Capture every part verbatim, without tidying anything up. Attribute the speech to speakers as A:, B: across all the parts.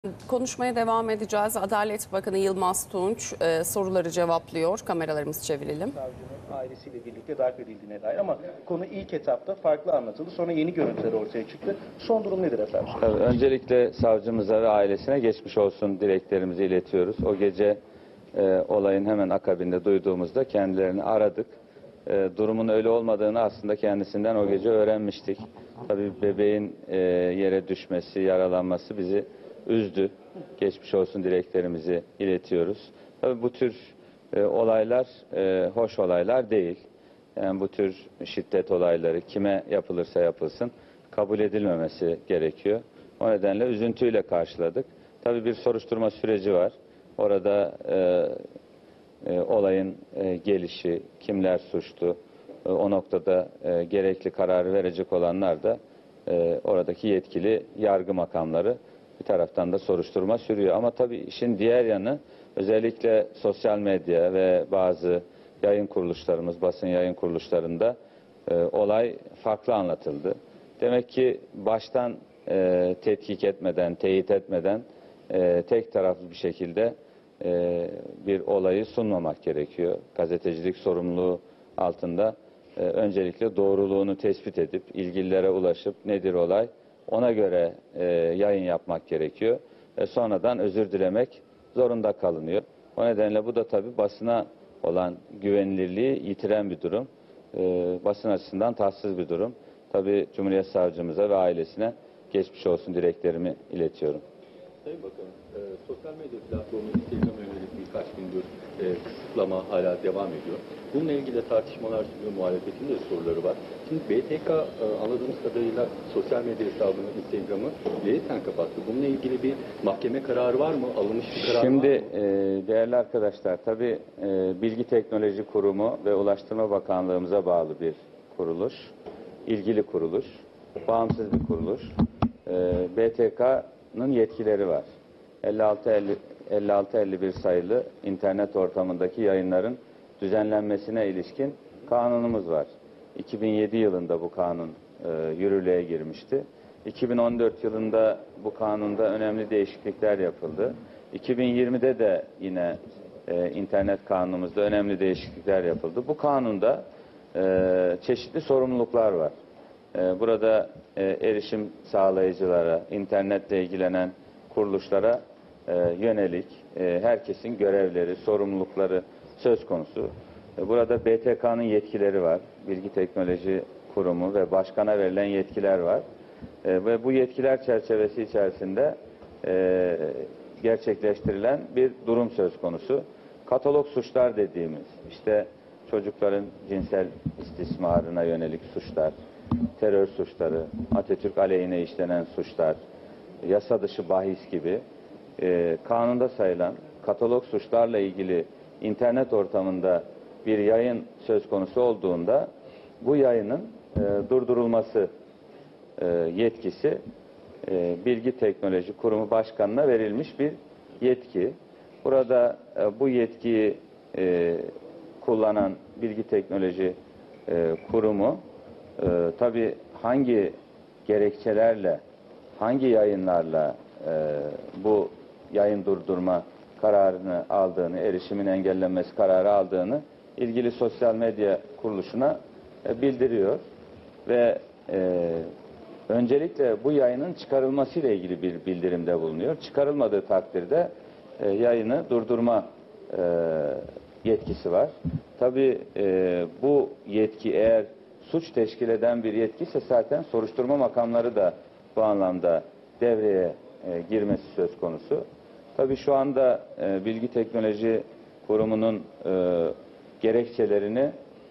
A: Konuşmaya devam edeceğiz. Adalet Bakanı Yılmaz Tunç e, soruları cevaplıyor. Kameralarımızı çevirelim.
B: Savcının ailesiyle birlikte darp edildiğine dair ama konu ilk etapta farklı anlatıldı. Sonra yeni görüntüler ortaya çıktı. Son durum nedir efendim?
C: Tabii, öncelikle savcımıza ve ailesine geçmiş olsun dileklerimizi iletiyoruz. O gece e, olayın hemen akabinde duyduğumuzda kendilerini aradık. E, durumun öyle olmadığını aslında kendisinden o gece öğrenmiştik. Tabii bebeğin e, yere düşmesi, yaralanması bizi üzdü. Geçmiş olsun dileklerimizi iletiyoruz. Tabii bu tür e, olaylar e, hoş olaylar değil. Yani bu tür şiddet olayları kime yapılırsa yapılsın kabul edilmemesi gerekiyor. O nedenle üzüntüyle karşıladık. Tabii bir soruşturma süreci var. Orada e, e, olayın e, gelişi, kimler suçlu, e, o noktada e, gerekli kararı verecek olanlar da e, oradaki yetkili yargı makamları. Bir taraftan da soruşturma sürüyor. Ama tabii işin diğer yanı özellikle sosyal medya ve bazı yayın kuruluşlarımız, basın yayın kuruluşlarında e, olay farklı anlatıldı. Demek ki baştan e, tetkik etmeden, teyit etmeden e, tek taraflı bir şekilde e, bir olayı sunmamak gerekiyor. Gazetecilik sorumluluğu altında e, öncelikle doğruluğunu tespit edip ilgililere ulaşıp nedir olay ona göre e, yayın yapmak gerekiyor. E, sonradan özür dilemek zorunda kalınıyor. O nedenle bu da tabii basına olan güvenilirliği yitiren bir durum. E, basın açısından tatsız bir durum. Tabii Cumhuriyet Savcımıza ve ailesine geçmiş olsun dileklerimi iletiyorum.
D: Sayın Bakanım, e, sosyal medya platformu Instagram'a yönelik birkaç gündür e, kısıtlama hala devam ediyor. Bununla ilgili tartışmalar sürüyor, muhalefetin de soruları var. Şimdi B T K e, anladığımız kadarıyla sosyal medya hesabını, Instagram'ı leğiten kapattı. Bununla ilgili bir mahkeme kararı var mı? Alınmış bir karar
C: Şimdi,
D: var mı?
C: Şimdi e, değerli arkadaşlar, tabii e, Bilgi Teknoloji Kurumu ve Ulaştırma Bakanlığımıza bağlı bir kuruluş, ilgili kuruluş, bağımsız bir kuruluş. E, B T K'nın yetkileri var. elli altı elli bir sayılı internet ortamındaki yayınların düzenlenmesine ilişkin kanunumuz var. iki bin yedi yılında bu kanun e, yürürlüğe girmişti. iki bin on dört yılında bu kanunda önemli değişiklikler yapıldı. iki bin yirmide de yine e, internet kanunumuzda önemli değişiklikler yapıldı. Bu kanunda e, çeşitli sorumluluklar var. E, burada e, erişim sağlayıcılara, internetle ilgilenen kuruluşlara e, yönelik e, herkesin görevleri, sorumlulukları söz konusu. E, burada B T K'nın yetkileri var. Bilgi Teknoloji Kurumu ve başkana verilen yetkiler var. E, ve bu yetkiler çerçevesi içerisinde e, gerçekleştirilen bir durum söz konusu. Katalog suçlar dediğimiz, işte çocukların cinsel istismarına yönelik suçlar, terör suçları, Atatürk aleyhine işlenen suçlar, yasa dışı bahis gibi e, kanunda sayılan katalog suçlarla ilgili internet ortamında bir yayın söz konusu olduğunda bu yayının e, durdurulması e, yetkisi e, Bilgi Teknoloji Kurumu Başkanı'na verilmiş bir yetki. Burada e, bu yetkiyi e, kullanan Bilgi Teknoloji e, Kurumu e, tabii hangi gerekçelerle, hangi yayınlarla e, bu yayın durdurma kararını aldığını, erişimin engellenmesi kararı aldığını ilgili sosyal medya kuruluşuna e, bildiriyor ve e, öncelikle bu yayının çıkarılmasıyla ilgili bir bildirimde bulunuyor. Çıkarılmadığı takdirde e, yayını durdurma e, yetkisi var. Tabii e, bu yetki eğer suç teşkil eden bir yetkiyse zaten soruşturma makamları da bu anlamda devreye e, girmesi söz konusu. Tabii şu anda e, Bilgi Teknoloji Kurumu'nun e, gerekçelerini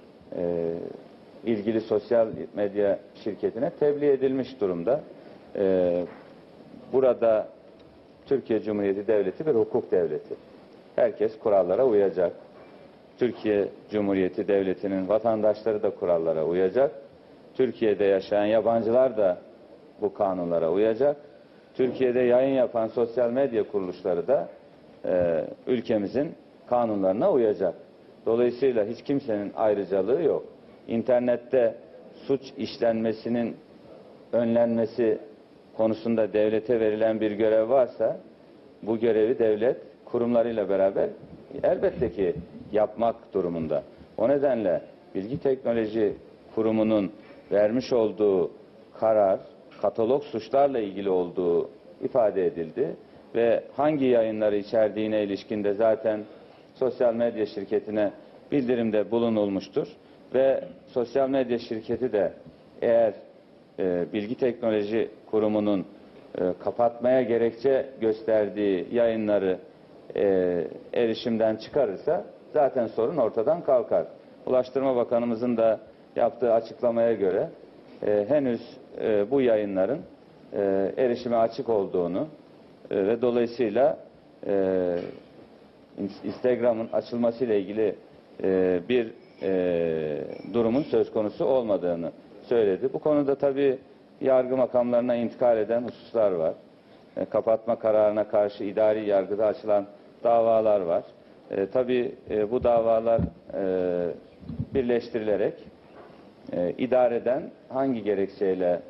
C: e, ilgili sosyal medya şirketine tebliğ edilmiş durumda. E, burada Türkiye Cumhuriyeti Devleti bir hukuk devleti. Herkes kurallara uyacak. Türkiye Cumhuriyeti Devleti'nin vatandaşları da kurallara uyacak. Türkiye'de yaşayan yabancılar da bu kanunlara uyacak. Türkiye'de yayın yapan sosyal medya kuruluşları da e, ülkemizin kanunlarına uyacak. Dolayısıyla hiç kimsenin ayrıcalığı yok. İnternette suç işlenmesinin önlenmesi konusunda devlete verilen bir görev varsa bu görevi devlet kurumlarıyla beraber elbette ki yapmak durumunda. O nedenle Bilgi Teknoloji Kurumu'nun vermiş olduğu karar, katalog suçlarla ilgili olduğu ifade edildi ve hangi yayınları içerdiğine ilişkin de zaten sosyal medya şirketine bildirimde bulunulmuştur ve sosyal medya şirketi de eğer e, Bilgi Teknoloji Kurumu'nun e, kapatmaya gerekçe gösterdiği yayınları e, erişimden çıkarırsa zaten sorun ortadan kalkar. Ulaştırma Bakanımızın da yaptığı açıklamaya göre e, henüz e, bu yayınların e, erişime açık olduğunu e, ve dolayısıyla e, Instagram'ın açılmasıyla ilgili e, bir e, durumun söz konusu olmadığını söyledi. Bu konuda tabii yargı makamlarına intikal eden hususlar var. E, kapatma kararına karşı idari yargıda açılan davalar var. E, tabii e, bu davalar e, birleştirilerek e, idareden hangi gerekçeyle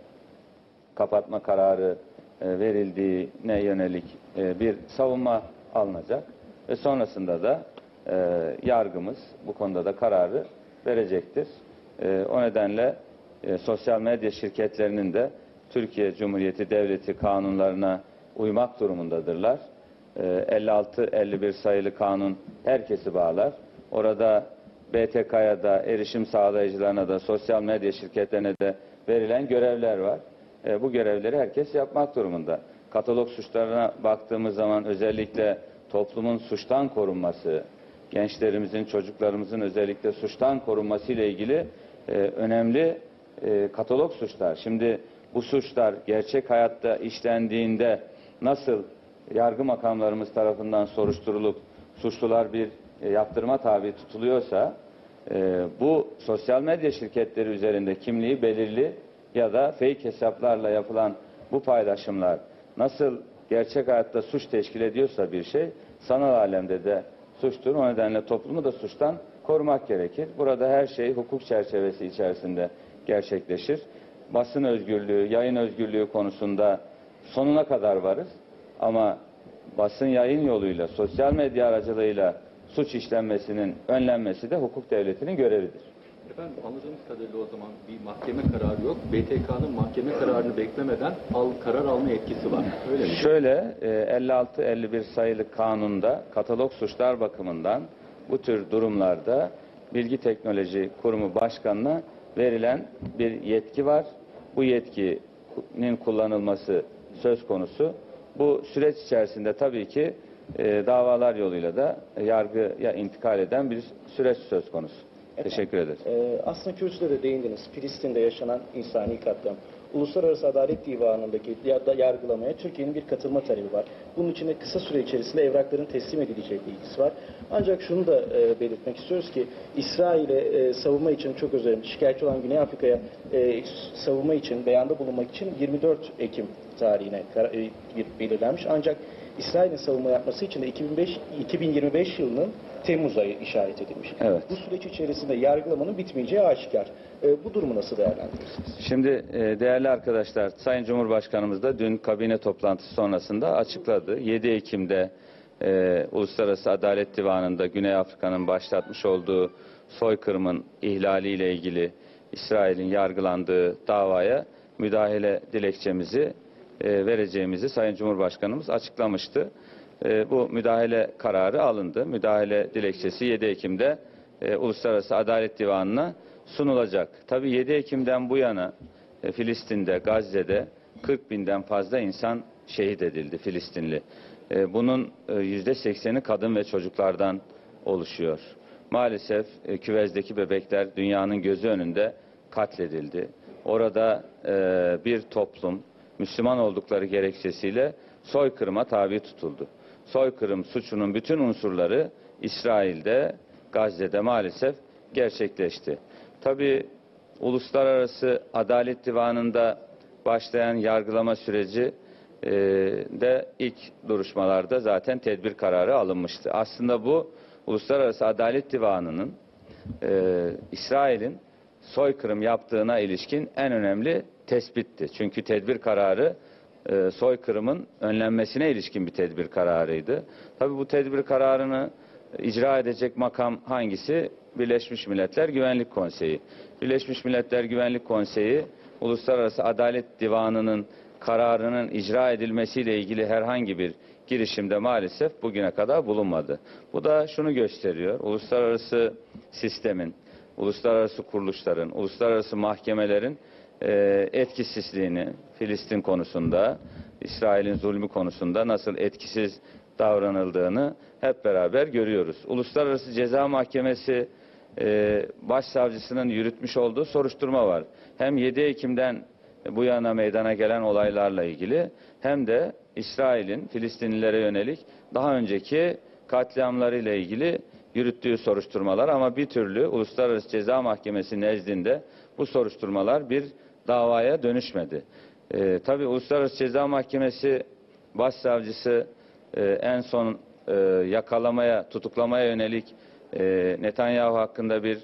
C: kapatma kararı e, verildiğine yönelik e, bir savunma alınacak ve sonrasında da e, yargımız bu konuda da kararı verecektir. E, o nedenle e, sosyal medya şirketlerinin de Türkiye Cumhuriyeti Devleti kanunlarına uymak durumundadırlar. E, elli altı elli bir sayılı kanun herkesi bağlar. Orada B T K'ya da, erişim sağlayıcılarına da, sosyal medya şirketlerine de verilen görevler var. E, bu görevleri herkes yapmak durumunda. Katalog suçlarına baktığımız zaman özellikle toplumun suçtan korunması, gençlerimizin, çocuklarımızın özellikle suçtan korunması ile ilgili e, önemli e, katalog suçlar. Şimdi bu suçlar gerçek hayatta işlendiğinde nasıl yargı makamlarımız tarafından soruşturulup suçlular bir e, yaptırıma tabi tutuluyorsa e, bu sosyal medya şirketleri üzerinde kimliği belirli ya da fake hesaplarla yapılan bu paylaşımlar nasıl gerçek hayatta suç teşkil ediyorsa bir şey, sanal alemde de suçtur. O nedenle toplumu da suçtan korumak gerekir. Burada her şey hukuk çerçevesi içerisinde gerçekleşir. Basın özgürlüğü, yayın özgürlüğü konusunda sonuna kadar varız. Ama basın yayın yoluyla, sosyal medya aracılığıyla suç işlenmesinin önlenmesi de hukuk devletinin görevidir.
D: Efendim anladığımız kadarıyla o zaman bir mahkeme kararı yok. B T K'nın mahkeme kararını beklemeden al, karar alma yetkisi var. Öyle mi?
C: Şöyle elli altı elli bir sayılı kanunda katalog suçlar bakımından bu tür durumlarda Bilgi Teknoloji Kurumu Başkanı'na verilen bir yetki var. Bu yetkinin kullanılması söz konusu. Bu süreç içerisinde tabii ki e, davalar yoluyla da yargıya intikal eden bir süreç söz konusu.
B: Efendim,
C: Teşekkür ederiz.
B: E, aslında kürsüde de değindiniz. Filistin'de yaşanan insani katliam. Uluslararası Adalet Divanı'ndaki yargılamaya Türkiye'nin bir katılma talebi var. Bunun için de kısa süre içerisinde evrakların teslim edileceği bilgisi var. Ancak şunu da e, belirtmek istiyoruz ki İsrail'e e, savunma için, çok özür dilerim, şikayetçi olan Güney Afrika'ya e, savunma için, beyanda bulunmak için yirmi dört Ekim tarihine e, belirlenmiş. Ancak İsrail'in savunma yapması için de iki bin beş, iki bin yirmi beş yılının Temmuz ayı işaret edilmiş.
C: Evet.
B: Bu süreç içerisinde yargılamanın bitmeyeceği aşikar. E, bu durumu nasıl değerlendirirsiniz?
C: Şimdi e, değerli arkadaşlar, Sayın Cumhurbaşkanımız da dün kabine toplantısı sonrasında açıkladı. yedi Ekim'de e, Uluslararası Adalet Divanı'nda Güney Afrika'nın başlatmış olduğu soykırımın ihlaliyle ilgili İsrail'in yargılandığı davaya müdahale dilekçemizi e, vereceğimizi Sayın Cumhurbaşkanımız açıklamıştı. E, bu müdahale kararı alındı. Müdahale dilekçesi yedi Ekim'de e, Uluslararası Adalet Divanı'na sunulacak. Tabii yedi Ekim'den bu yana e, Filistin'de, Gazze'de kırk binden fazla insan şehit edildi, Filistinli. E, bunun e, yüzde sekseni kadın ve çocuklardan oluşuyor. Maalesef e, küvezdeki bebekler dünyanın gözü önünde katledildi. Orada e, bir toplum Müslüman oldukları gerekçesiyle soykırıma tabi tutuldu. Soykırım suçunun bütün unsurları İsrail'de, Gazze'de maalesef gerçekleşti. Tabii Uluslararası Adalet Divanı'nda başlayan yargılama süreci e, de ilk duruşmalarda zaten tedbir kararı alınmıştı. Aslında bu Uluslararası Adalet Divanı'nın e, İsrail'in soykırım yaptığına ilişkin en önemli tespitti. Çünkü tedbir kararı e, soykırımın önlenmesine ilişkin bir tedbir kararıydı. Tabii bu tedbir kararını icra edecek makam hangisi? Birleşmiş Milletler Güvenlik Konseyi. Birleşmiş Milletler Güvenlik Konseyi, Uluslararası Adalet Divanı'nın kararının icra edilmesiyle ilgili herhangi bir girişimde maalesef bugüne kadar bulunmadı. Bu da şunu gösteriyor: uluslararası sistemin, uluslararası kuruluşların, uluslararası mahkemelerin e, etkisizliğini Filistin konusunda, İsrail'in zulmü konusunda nasıl etkisiz davranıldığını hep beraber görüyoruz. Uluslararası Ceza Mahkemesi e, Başsavcısının yürütmüş olduğu soruşturma var. Hem yedi Ekim'den bu yana meydana gelen olaylarla ilgili, hem de İsrail'in Filistinlilere yönelik daha önceki katliamlarıyla ilgili yürüttüğü soruşturmalar, ama bir türlü Uluslararası Ceza Mahkemesi nezdinde bu soruşturmalar bir davaya dönüşmedi. Ee, tabii Uluslararası Ceza Mahkemesi Başsavcısı e, en son e, yakalamaya, tutuklamaya yönelik e, Netanyahu hakkında bir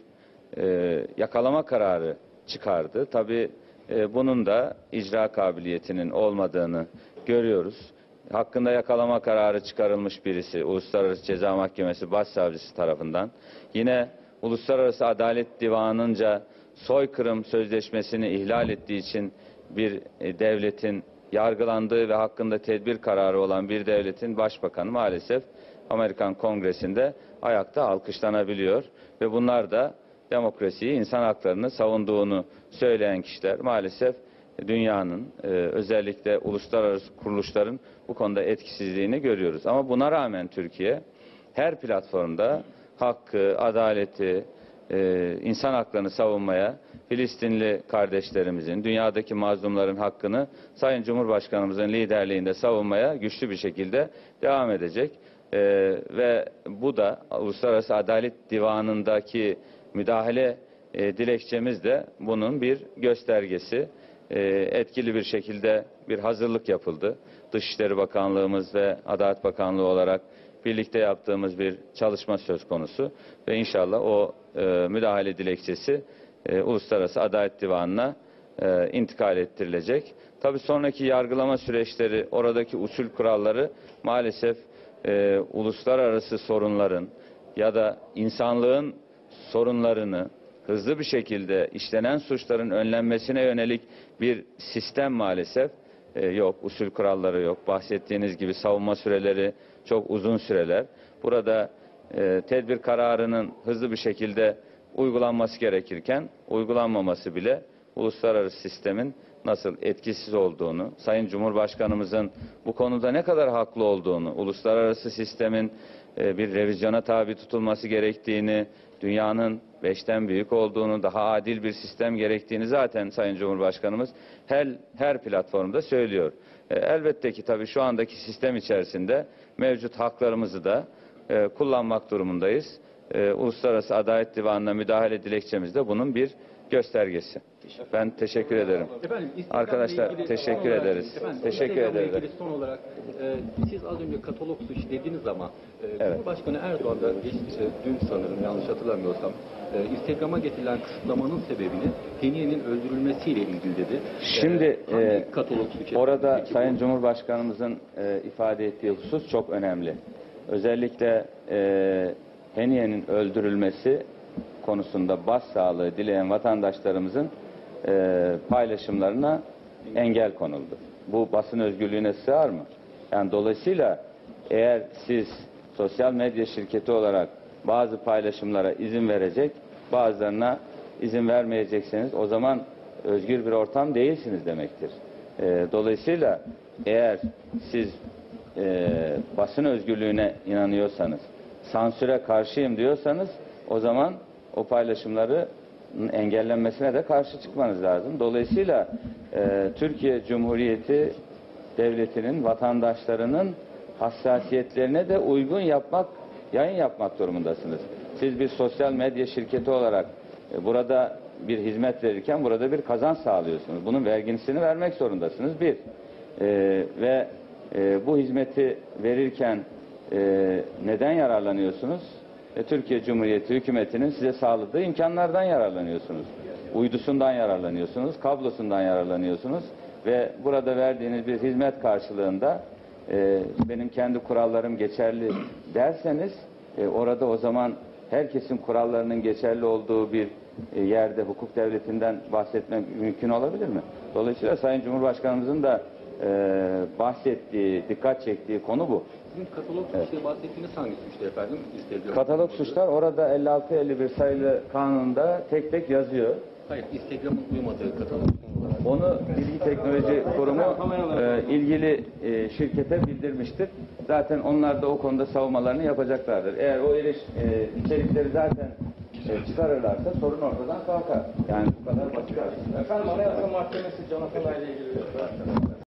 C: e, yakalama kararı çıkardı. Tabii e, bunun da icra kabiliyetinin olmadığını görüyoruz. Hakkında yakalama kararı çıkarılmış birisi Uluslararası Ceza Mahkemesi Başsavcısı tarafından, yine Uluslararası Adalet Divanı'nca soykırım sözleşmesini ihlal ettiği için bir e, devletin yargılandığı ve hakkında tedbir kararı olan bir devletin başbakanı maalesef Amerikan Kongresi'nde ayakta alkışlanabiliyor ve bunlar da demokrasiyi, insan haklarını savunduğunu söyleyen kişiler. Maalesef dünyanın, e, özellikle uluslararası kuruluşların bu konuda etkisizliğini görüyoruz. Ama buna rağmen Türkiye her platformda hakkı, adaleti, e, insan haklarını savunmaya, Filistinli kardeşlerimizin, dünyadaki mazlumların hakkını Sayın Cumhurbaşkanımızın liderliğinde savunmaya güçlü bir şekilde devam edecek. E, ve bu da Uluslararası Adalet Divanı'ndaki müdahale e, dilekçemiz de bunun bir göstergesi. E, etkili bir şekilde bir hazırlık yapıldı. Dışişleri Bakanlığımız ve Adalet Bakanlığı olarak birlikte yaptığımız bir çalışma söz konusu ve inşallah o e, müdahale dilekçesi e, Uluslararası Adalet Divanı'na e, intikal ettirilecek. Tabii sonraki yargılama süreçleri, oradaki usul kuralları maalesef e, uluslararası sorunların ya da insanlığın sorunlarını hızlı bir şekilde işlenen suçların önlenmesine yönelik bir sistem maalesef e, yok. Usul kuralları yok. Bahsettiğiniz gibi savunma süreleri çok uzun süreler. Burada e, tedbir kararının hızlı bir şekilde uygulanması gerekirken uygulanmaması bile uluslararası sistemin nasıl etkisiz olduğunu, Sayın Cumhurbaşkanımızın bu konuda ne kadar haklı olduğunu, uluslararası sistemin e, bir revizyona tabi tutulması gerektiğini, dünyanın beşten büyük olduğunu, daha adil bir sistem gerektiğini zaten Sayın Cumhurbaşkanımız her, her platformda söylüyor. E, elbette ki tabii şu andaki sistem içerisinde mevcut haklarımızı da e, kullanmak durumundayız. E, Uluslararası Adalet Divanı'na müdahale dilekçemiz de bunun bir göstergesi. Ben teşekkür ederim.
D: Efendim,
C: Arkadaşlar
D: ilgili
C: teşekkür
D: son olarak-
C: ederiz.
D: Efendim,
C: Teşekkür
D: Instagram'la
C: ederiz.
D: ilgili son olarak e, siz az önce katalog suç dediniz ama e,
C: Evet.
D: Cumhurbaşkanı Erdoğan da geçmişte dün sanırım yanlış hatırlamıyorsam e, Instagram'a getirilen kısıtlamanın sebebini Heniye'nin öldürülmesiyle ilgili dedi.
C: Şimdi
D: E, hangi
C: e,
D: katalog suçu?
C: orada
D: Peki bu-
C: Sayın Cumhurbaşkanımızın e, ifade ettiği husus çok önemli. Özellikle e, Heniye'nin öldürülmesi konusunda başsağlığı dileyen vatandaşlarımızın e, paylaşımlarına engel konuldu. Bu basın özgürlüğüne sığar mı? Yani dolayısıyla eğer siz sosyal medya şirketi olarak bazı paylaşımlara izin verecek, bazılarına izin vermeyecekseniz o zaman özgür bir ortam değilsiniz demektir. E, dolayısıyla eğer siz e, basın özgürlüğüne inanıyorsanız, sansüre karşıyım diyorsanız o zaman o paylaşımları engellenmesine de karşı çıkmanız lazım. Dolayısıyla e, Türkiye Cumhuriyeti Devleti'nin, vatandaşlarının hassasiyetlerine de uygun yapmak, yayın yapmak durumundasınız. Siz bir sosyal medya şirketi olarak e, burada bir hizmet verirken burada bir kazanç sağlıyorsunuz. Bunun vergisini vermek zorundasınız. Bir. E, ve e, bu hizmeti verirken e, neden yararlanıyorsunuz? E, Türkiye Cumhuriyeti hükümetinin size sağladığı imkanlardan yararlanıyorsunuz. Uydusundan yararlanıyorsunuz, kablosundan yararlanıyorsunuz ve burada verdiğiniz bir hizmet karşılığında e, benim kendi kurallarım geçerli derseniz e, orada o zaman herkesin kurallarının geçerli olduğu bir e, yerde hukuk devletinden bahsetmek mümkün olabilir mi? Dolayısıyla Sayın Cumhurbaşkanımızın da e, bahsettiği, dikkat çektiği konu bu.
D: Sizin katalog suçları bahsettiğiniz hangi suçtu efendim? Instagram
C: Katalog suçlar orada elli altı elli bir sayılı kanunda tek tek yazıyor.
D: Hayır, Instagram'ın uymadığı katalog.
C: Onu Bilgi Teknoloji Kurumu e, ilgili e, şirkete bildirmiştir. Zaten onlar da o konuda savunmalarını yapacaklardır. Eğer o eriş, e, içerikleri zaten e, çıkarırlarsa sorun ortadan kalkar. Yani bu kadar basit.
B: Efendim Anayasa Mahkemesi Can Atalay ile ilgili